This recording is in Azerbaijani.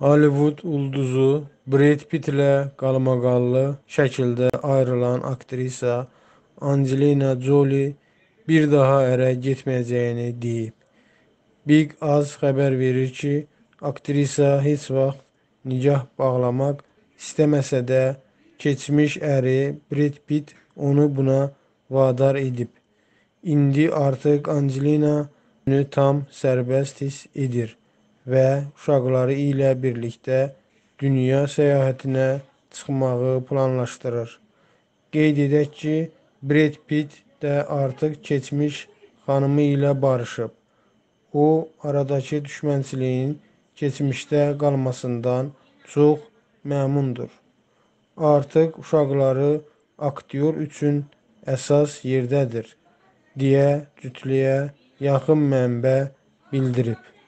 Hollywood ulduzu Brad Pitt ilə qalmaqallı şəkildə ayrılan aktrisa Angelina Jolie bir daha ərə getməyəcəyini deyib. Big Az xəbər verir ki, aktrisa heç vaxt nikah bağlamaq istəməsə də, keçmiş əri Brad Pitt onu buna vadar edib. İndi artıq Angelina özünü tam sərbəst hiss edir və uşaqları ilə birlikdə dünya səyahətinə çıxmağı planlaşdırır. Qeyd edək ki, Brad Pitt də artıq keçmiş xanımı ilə barışıb. O, aradakı düşmənçiliyin keçmişdə qalmasından çox məmnundur. Artıq uşaqları aktyor üçün əsas yerdədir, deyə cütlüyə yaxın mənbə bildirib.